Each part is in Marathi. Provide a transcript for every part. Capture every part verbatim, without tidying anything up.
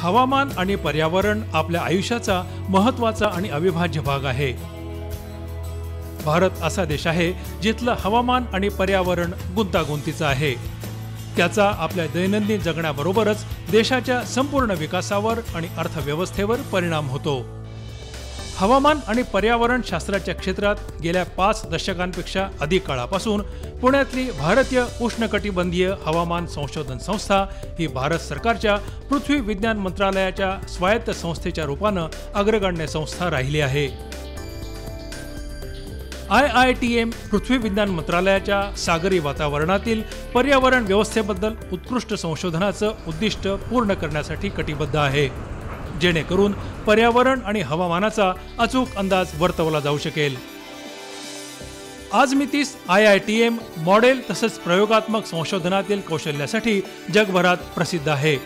हवामान आणि पर्यावरण आपल्या आयुष्याचा महत्त्वाचा आणि अविभाज्य भाग आहे। भारत असा देश आहे जिथलं हवामान आणि पर्यावरण गुंतागुंतीचं आहे। त्याचा आपल्या दैनंदिन जगण्याबरोबरच देशाच्या संपूर्ण विकासावर आणि अर्थव्यवस्थेवर परिणाम होतो। हवामान आणि पर्यावरण शास्त्राच्या क्षेत्रात गेल्या पाच दशकांपेक्षा अधिक काळापासून पुण्यातली भारतीय उष्णकटिबंधीय हवामान संशोधन संस्था ही भारत सरकारच्या पृथ्वी विज्ञान मंत्रालयाच्या स्वायत्त संस्थेच्या रूपानं अग्रगण्य संस्था राहिली आहे। आय आय टी एम पृथ्वी विज्ञान मंत्रालयाच्या सागरी वातावरणातील पर्यावरण व्यवस्थेबद्दल उत्कृष्ट संशोधनाचं उद्दिष्ट पूर्ण करण्यासाठी कटिबद्ध आहे, जेणेकरून पर्यावरण आणि हवामानाचा अचूक अंदाज वर्तवला जाऊ शकेल। आज मी तीस I I T M model तसंच प्रयोगात्मक संशोधनातील कौशल्यासाठी जगभरात प्रसिद्ध आहे।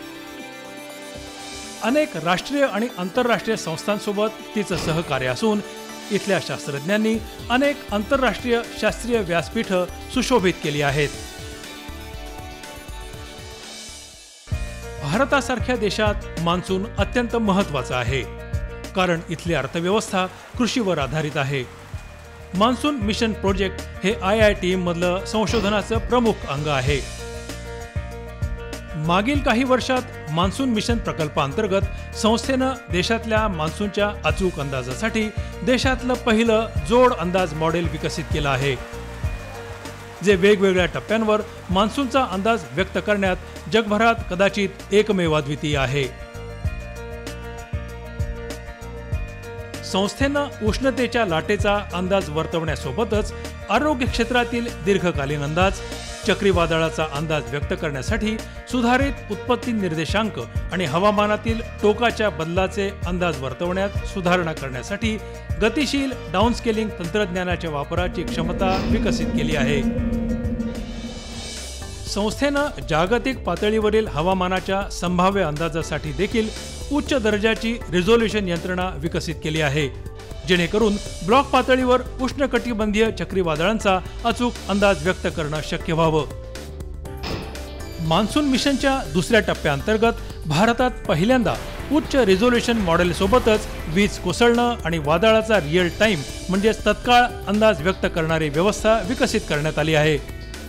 अनेक राष्ट्रीय आणि आंतरराष्ट्रीय संस्थांसोबत तिचं सहकार्य असून इथल्या शास्त्रज्ञांनी अनेक आंतरराष्ट्रीय शास्त्रीय व्यासपीठ सुशोभित केली आहेत। भारतासारख्या देशात मान्सून अत्यंत महत्त्वाचा आहे, कारण इथली अर्थव्यवस्था कृषीवर आधारित आहे। मान्सून मिशन प्रोजेक्ट हे आय आय टी एम मधलं संशोधनाचं प्रमुख अंग आहे। मागील काही वर्षात मान्सून मिशन प्रकल्पांतर्गत संस्थेनं देशातल्या मान्सूनच्या अचूक अंदाजासाठी देशातलं पहिलं जोड अंदाज मॉडेल विकसित केलं आहे, जे वेगवेगळ्या टप्प्यांवर मान्सूनचा अंदाज व्यक्त करण्यात जगभरात कदाचित एकमेवाद्वितीय आहे। संस्थेनं उष्णतेच्या लाटेचा अंदाज वर्तवण्यासोबतच आरोग्य क्षेत्रातील दीर्घकालीन अंदाज, चक्रीवादळाचा अंदाज व्यक्त करण्यासाठी सुधारित उत्पत्ती निर्देशांक आणि हवामानातील टोकाच्या बदलाचे अंदाज वर्तवण्यात सुधारणा करण्यासाठी गतिशील डाऊनस्केलिंग तंत्रज्ञानाच्या वापराची क्षमता विकसित केली आहे। संस्थेनं जागतिक पातळीवरील हवामानाच्या संभाव्य अंदाजासाठी देखील उच्च दर्जाची रिझोल्यूशन यंत्रणा विकसित केली आहे, जेणेकरून ब्लॉक पातळीवर उष्णकटिबंधीय चक्रीवादळांचा अचूक अंदाज व्यक्त करणं शक्य व्हावं। मान्सून मिशनच्या दुसऱ्या टप्प्याअंतर्गत भारतात पहिल्यांदा उच्च रिझोल्यूशन मॉडेल सोबतच वीज कोसळणं आणि वादळाचा रिअल टाइम म्हणजे तत्काळ अंदाज व्यक्त करणारी व्यवस्था विकसित करण्यात आली आहे।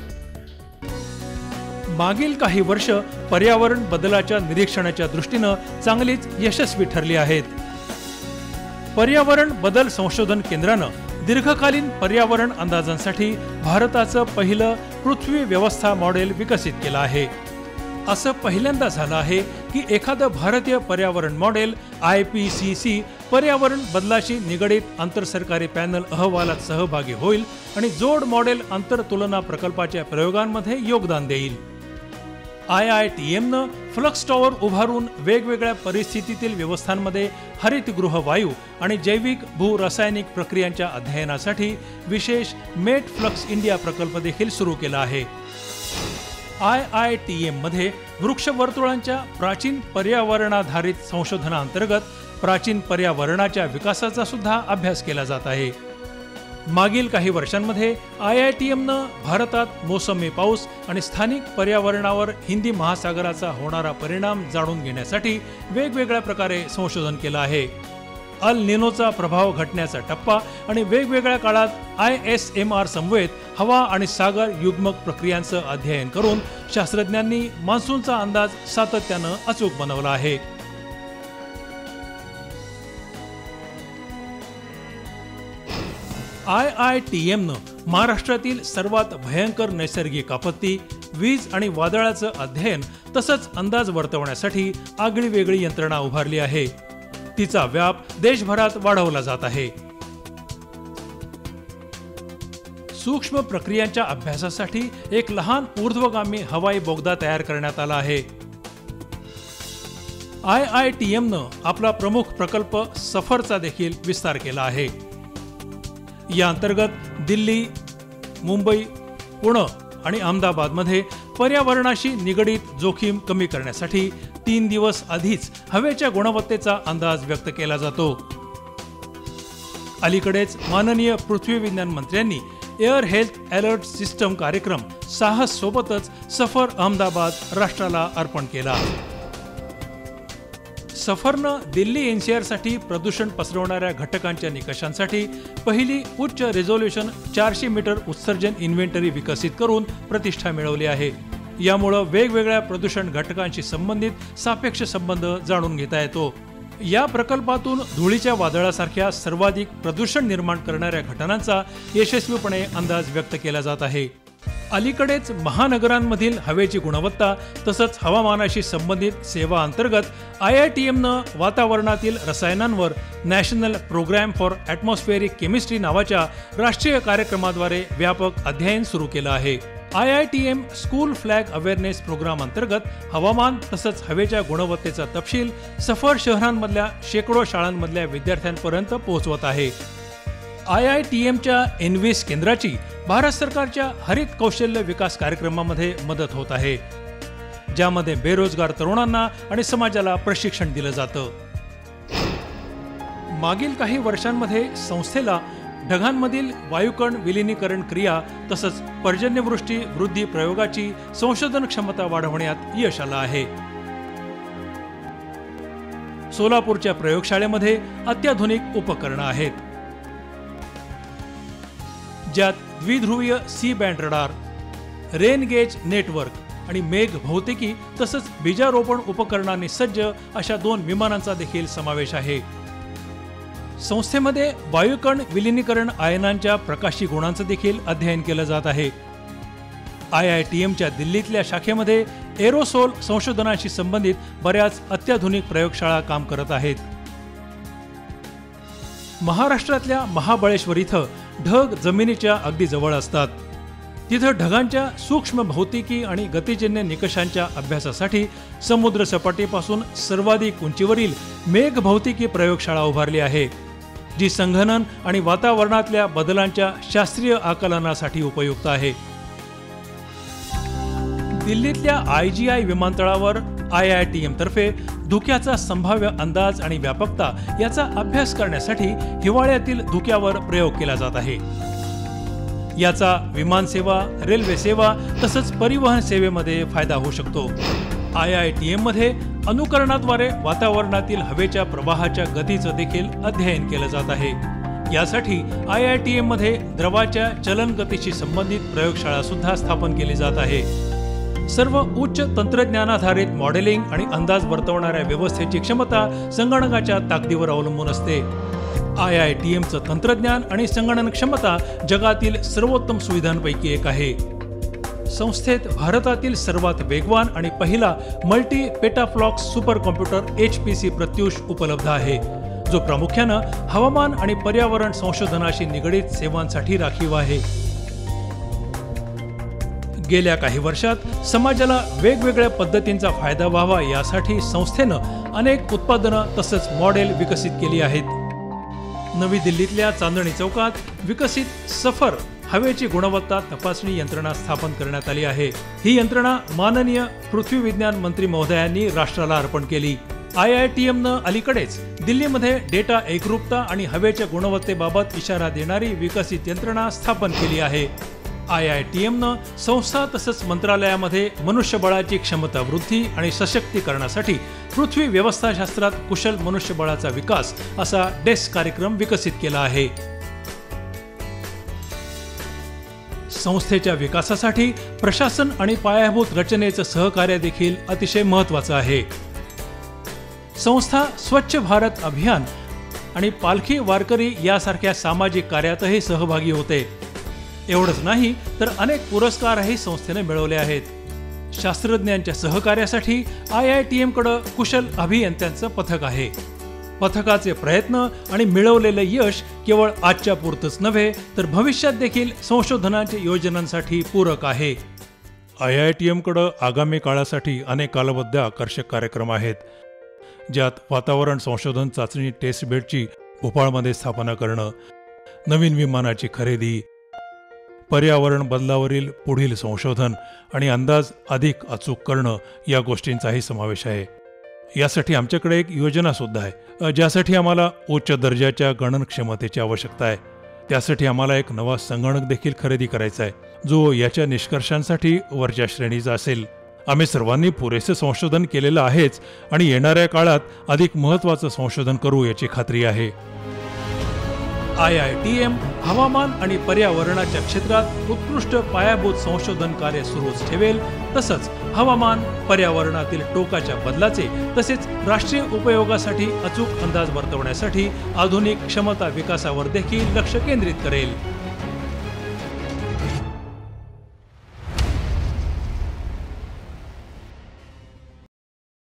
मागील काही वर्ष पर्यावरण बदलाच्या निरीक्षणाच्या दृष्टीनं चांगलीच यशस्वी ठरली आहेत। पर्यावरण बदल संशोधन केंद्रानं दीर्घकालीन पर्यावरण अंदाजांसाठी भारताचं पहिलं पृथ्वी व्यवस्था मॉडेल विकसित केलं आहे। असं पहिल्यांदा झालं आहे की एखादं भारतीय पर्यावरण model I P C C पर्यावरण बदलाशी निगडीत आंतरसरकारी पॅनल अहवालात सहभागी होईल आणि जोड मॉडेल आंतरतुलना प्रकल्पाच्या प्रयोगांमध्ये योगदान देईल। आय आय टी एम नं फ्लक्स टॉवर उभारून वेगवेगळ्या परिस्थितीतील व्यवस्थांमध्ये हरितगृह वायू आणि जैविक भूरासायनिक प्रक्रियांच्या अध्ययनासाठी विशेष मेट फ्लक्स इंडिया प्रकल्प देखील सुरू केला आहे। आय आय टी एम मध्ये वृक्षवर्तुळांच्या प्राचीन पर्यावरणाधारित संशोधनाअंतर्गत प्राचीन पर्यावरणाच्या विकासाचा सुद्धा अभ्यास केला जात आहे। मागील काही वर्षांमध्ये आय आय टी एम नं भारतात मोसमी पाऊस आणि स्थानिक पर्यावरणावर हिंदी महासागराचा होणारा परिणाम जाणून घेण्यासाठी वेगवेगळ्या प्रकारे संशोधन केलं आहे। अल निनोचा प्रभाव घटण्याचा टप्पा आणि वेगवेगळ्या काळात आय एस एम आर समवेत हवा आणि सागर युग्मक प्रक्रियांचं अध्ययन करून शास्त्रज्ञांनी मान्सूनचा अंदाज सातत्यानं अचूक बनवला आहे। आय आय टी एम नं महाराष्ट्रातील सर्वात भयंकर नैसर्गिक आपत्ती, वीज आणि वादळाचं अध्ययन तसंच अंदाज वर्तवण्यासाठी आगळीवेगळी यंत्रणा उभारली आहे। तिचा व्याप देशभरात वाढवला जात आहे। सूक्ष्म प्रक्रियांच्या अभ्यासासाठी एक लहान ऊर्ध्वगामी हवाई बोगदा तयार करण्यात आला आहे। आय आय टी एम नं आपला प्रमुख प्रकल्प सफरचा देखील विस्तार केला आहे। या अंतर्गत दिल्ली, मुंबई, पुणे आणि अहमदाबादमध्ये पर्यावरणाशी निगडीत जोखीम कमी करण्यासाठी तीन दिवस आधीच हवेच्या गुणवत्तेचा अंदाज व्यक्त केला जातो। अलीकडेच माननीय पृथ्वी विज्ञान मंत्र्यांनी एअर हेल्थ अलर्ट सिस्टम कार्यक्रम साहस सोबतच सफर अहमदाबाद राष्ट्राला अर्पण केला। सफरनं दिल्ली एनसीआर साठी प्रदूषण पसरवणाऱ्या घटकांच्या निकषांसाठी पहिली उच्च रेझोल्युशन चारशे मीटर उत्सर्जन इन्व्हेंटरी विकसित करून प्रतिष्ठा मिळवली आहे। यामुळे वेगवेगळ्या प्रदूषण घटकांशी संबंधित सापेक्ष संबंध जाणून घेता येतो। या प्रकल्पातून धुळीच्या वादळासारख्या सर्वाधिक प्रदूषण निर्माण करणाऱ्या घटनांचा यशस्वीपणे अंदाज व्यक्त केला जात आहे। अलीकडेच महानगरांमधील हवेची गुणवत्ता तसंच हवामानाशी संबंधित सेवा अंतर्गत आय आय टी एमनं वातावरणातील रसायनांवर national programme for atmospheric chemistry नावाच्या राष्ट्रीय कार्यक्रमाद्वारे व्यापक अध्ययन सुरू केलं आहे। I I T M school flag awareness programme अंतर्गत हवामान तसंच हवेच्या गुणवत्तेचा तपशील सफर शहरांमधल्या शेकडो शाळांमधल्या विद्यार्थ्यांपर्यंत पोहोचवत आहे। आय आय टी एमच्या एनव्हीस केंद्राची भारत सरकारच्या हरित कौशल्य विकास कार्यक्रमामध्ये मदत होत आहे, ज्यामध्ये बेरोजगार तरुणांना आणि समाजाला प्रशिक्षण दिलं जातं। मागील काही वर्षांमध्ये संस्थेला ढगांमधील वायुकण विलिनीकरण क्रिया तसंच पर्जन्यवृष्टी वृद्धी प्रयोगाची संशोधन क्षमता वाढवण्यात यश आलं आहे। सोलापूरच्या प्रयोगशाळेमध्ये अत्याधुनिक उपकरणं आहेत, ज्यात द्विध्रुवीय C band radar, rain gauge network आणि मेघ भौतिकी तसंच बीजारोपण उपकरणांनी सज्ज अशा दोन विमानांचा देखील समावेश आहे। संस्थेमध्ये वायुकण विलिनीकरण आयनांच्या प्रकाशी गुणांचं देखील अध्ययन केलं जात आहे। आय आय टी एमच्या दिल्लीतल्या शाखेमध्ये एरोसोल संशोधनाशी संबंधित बऱ्याच अत्याधुनिक प्रयोगशाळा काम करत आहेत। महाराष्ट्रातल्या महाबळेश्वर इथं ढग जमिनीच्या अगदी जवळ असतात। तिथं ढगांच्या सूक्ष्म भौतिकी आणि गतिजन्य निकषांच्या अभ्यासासाठी समुद्र सपाटीपासून सर्वाधिक उंचीवरील मेघ भौतिकी प्रयोगशाळा उभारली आहे, जी संगणन आणि वातावरणातल्या बदलांच्या शास्त्रीय आकलनासाठी उपयुक्त आहे। दिल्लीतल्या आय जी आय विमानतळावर आय आय टी एम तर्फे धुक्याचा संभाव्य अंदाज आणि व्यापकता याचा अभ्यास करण्यासाठी हिवाळ्यातील धुक्यावर प्रयोग केला जात आहे। याचा विमान सेवा, रेल्वे सेवा तसंच परिवहन सेवेमध्ये फायदा होऊ शकतो। आय आय टी एम मध्ये अनुकरणाद्वारे वातावरणातील हवेच्या प्रवाहाच्या गतीचं देखील अध्ययन केलं जात आहे। यासाठी आय आय टी एम मध्ये द्रवाच्या चलन गतीशी संबंधित प्रयोगशाळा सुद्धा स्थापन केली जात आहे। सर्व उच्च तंत्रज्ञानाधारित मॉडेलिंग आणि अंदाज वर्तवणाऱ्या व्यवस्थेची क्षमता संगणकाच्या ताकदीवर अवलंबून असते। आय आय टी एमचं तंत्रज्ञान आणि संगणन क्षमता जगातील सर्वोत्तम सुविधांपैकी एक आहे। संस्थेत भारतातील सर्वात वेगवान आणि पहिला multi petaflops super computer H P C Pratyush उपलब्ध आहे, जो प्रामुख्यानं हवामान आणि पर्यावरण संशोधनाशी निगडीत सेवांसाठी राखीव आहे। गेल्या काही वर्षात समाजाला वेगवेगळ्या पद्धतींचा फायदा व्हावा यासाठी संस्थेनं अनेक उत्पादनं तसंच मॉडेल विकसित केली आहेत। नवी दिल्लीतल्या चांदणी चौकात विकसित सफर हवेची गुणवत्ता तपासणी यंत्रणा स्थापन करण्यात आली आहे। ही यंत्रणा माननीय पृथ्वी विज्ञान मंत्री महोदयांनी राष्ट्राला अर्पण केली। आय आय टी एमनं अलीकडेच दिल्लीमध्ये डेटा एकरूपता आणि हवेच्या गुणवत्तेबाबत इशारा देणारी विकसित यंत्रणा स्थापन केली आहे। आय आय टी एमनं संस्था तसंच मंत्रालयामध्ये मनुष्यबळाची क्षमता वृद्धी आणि सशक्तीकरणासाठी पृथ्वी व्यवस्थाशास्त्रात कुशल मनुष्यबळाचा विकास असा डेस्क कार्यक्रम विकसित केला आहे। संस्थेच्या विकासासाठी प्रशासन आणि पायाभूत रचनेचं सहकार्य देखील अतिशय महत्त्वाचं आहे। संस्था स्वच्छ भारत अभियान आणि पालखी वारकरी यासारख्या सामाजिक कार्यातही सहभागी होते। एवढंच नाही तर अनेक पुरस्कारही संस्थेने मिळवले आहेत। शास्त्रज्ञांच्या सहकार्यासाठी आय आय टी एम कडे कुशल अभियंत्यांचं पथक आहे। पथकाचे प्रयत्न आणि मिळवलेले यश केवळ आजच्या पुरतच नव्हे तर भविष्यात देखील संशोधनाच्या योजनांसाठी पूरक आहे। आय आय टी एम कडे आगामी काळासाठी अनेक कालबद्ध आकर्षक कार्यक्रम आहेत, ज्यात वातावरण संशोधन चाचणी टेस्ट बेडची भोपाळमध्ये स्थापना करणं, नवीन विमानाची खरेदी, पर्यावरण बदलावरील पुढील संशोधन आणि अंदाज अधिक अचूक करणं या गोष्टींचाही समावेश आहे। यासाठी आमच्याकडे एक योजना सुद्धा आहे, ज्यासाठी आम्हाला उच्च दर्जाच्या गणन क्षमतेची आवश्यकता आहे। त्यासाठी आम्हाला एक नवा संगणक देखील खरेदी करायचा आहे, जो याच्या निष्कर्षांसाठी वरच्या श्रेणीचा असेल। आम्ही सर्वांनी पुरेसे संशोधन केलेलं आहेच आणि येणाऱ्या काळात अधिक महत्त्वाचं संशोधन करू याची खात्री आहे. आय आय टी एम हवामान आणि पर्यावरणाच्या क्षेत्रात उत्कृष्ट पायाभूत संशोधन कार्य सुरूच ठेवेल. तसंच हवामान, पर्यावरणातील टोकाच्या बदलाचे तसेच राष्ट्रीय उपयोगासाठी अचूक अंदाज वर्तवण्यासाठी आधुनिक क्षमता विकासावर देखील लक्ष केंद्रित करेल.